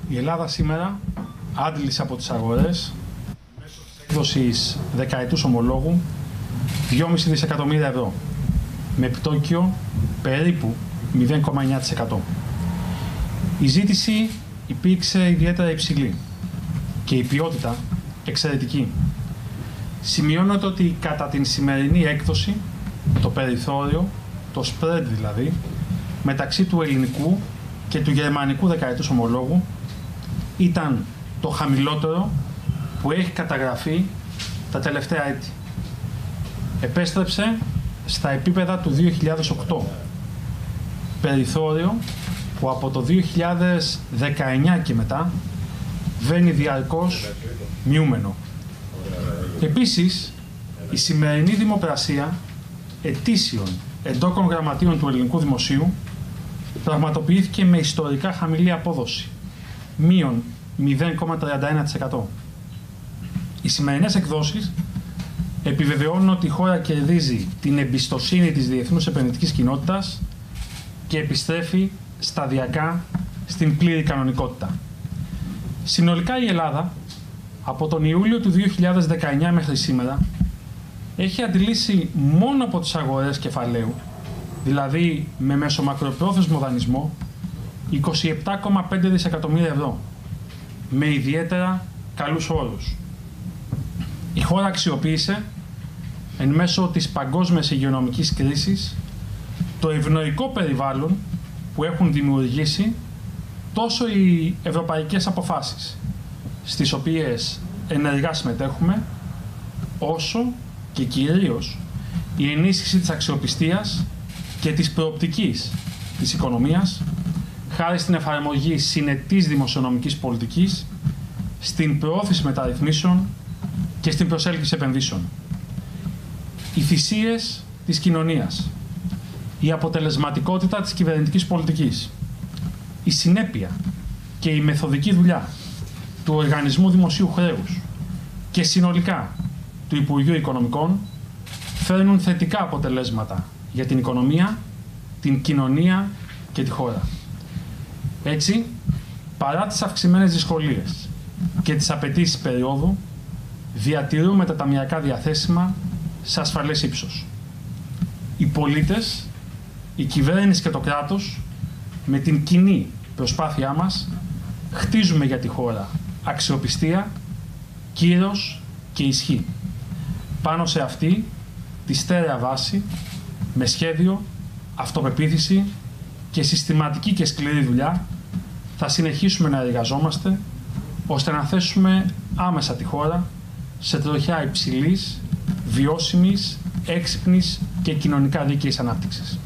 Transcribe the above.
Η Ελλάδα σήμερα άντλησε από τις αγορές μέσω της έκδοσης δεκαετούς ομολόγου 2,5 δισεκατομμύρια ευρώ με επιτόκιο περίπου 0,9%. Η ζήτηση υπήρξε ιδιαίτερα υψηλή και η ποιότητα εξαιρετική. Σημειώνεται ότι κατά την σημερινή έκδοση το περιθώριο, το spread δηλαδή, μεταξύ του ελληνικού και του γερμανικού δεκαετούς ομολόγου ήταν το χαμηλότερο που έχει καταγραφεί τα τελευταία έτη. Επέστρεψε στα επίπεδα του 2008, περιθώριο που από το 2019 και μετά βαίνει διαρκώς μειούμενο. Επίσης, η σημερινή δημοπρασία ετήσιων εντόκων γραμματείων του ελληνικού δημοσίου πραγματοποιήθηκε με ιστορικά χαμηλή απόδοση, μείον 0,31%. Οι σημερινές εκδόσεις επιβεβαιώνουν ότι η χώρα κερδίζει την εμπιστοσύνη της διεθνούς επενδυτικής κοινότητας και επιστρέφει σταδιακά στην πλήρη κανονικότητα. Συνολικά η Ελλάδα, από τον Ιούλιο του 2019 μέχρι σήμερα, έχει αντιλήσει μόνο από τις αγορές κεφαλαίου, δηλαδή με μεσομακροπρόθεσμο δανεισμό, 27,5 δισεκατομμύρια ευρώ, με ιδιαίτερα καλούς όρους. Η χώρα αξιοποίησε, εν μέσω της παγκόσμιας υγειονομικής κρίσης, το ευνοϊκό περιβάλλον που έχουν δημιουργήσει τόσο οι ευρωπαϊκές αποφάσεις, στις οποίες ενεργά συμμετέχουμε, όσο και κυρίως η ενίσχυση της αξιοπιστίας και της προοπτικής της οικονομίας, χάρη στην εφαρμογή συνετής δημοσιονομικής πολιτικής, στην προώθηση μεταρρυθμίσεων και στην προσέλκυση επενδύσεων. Οι θυσίες της κοινωνίας, η αποτελεσματικότητα της κυβερνητικής πολιτικής, η συνέπεια και η μεθοδική δουλειά του Οργανισμού Δημοσίου Χρέους και συνολικά του Υπουργείου Οικονομικών φέρνουν θετικά αποτελέσματα για την οικονομία, την κοινωνία και τη χώρα. Έτσι, παρά τις αυξημένες δυσκολίες και τις απαιτήσεις περίοδου, διατηρούμε τα ταμειακά διαθέσιμα σε ασφαλές ύψος. Οι πολίτες, η κυβέρνηση και το κράτος, με την κοινή προσπάθειά μας, χτίζουμε για τη χώρα αξιοπιστία, κύρος και ισχύ. Πάνω σε αυτή τη στέρεα βάση, με σχέδιο, αυτοπεποίθηση και συστηματική και σκληρή δουλειά, θα συνεχίσουμε να εργαζόμαστε ώστε να θέσουμε άμεσα τη χώρα σε τροχιά υψηλής, βιώσιμης, έξυπνης και κοινωνικά δίκαιης ανάπτυξης.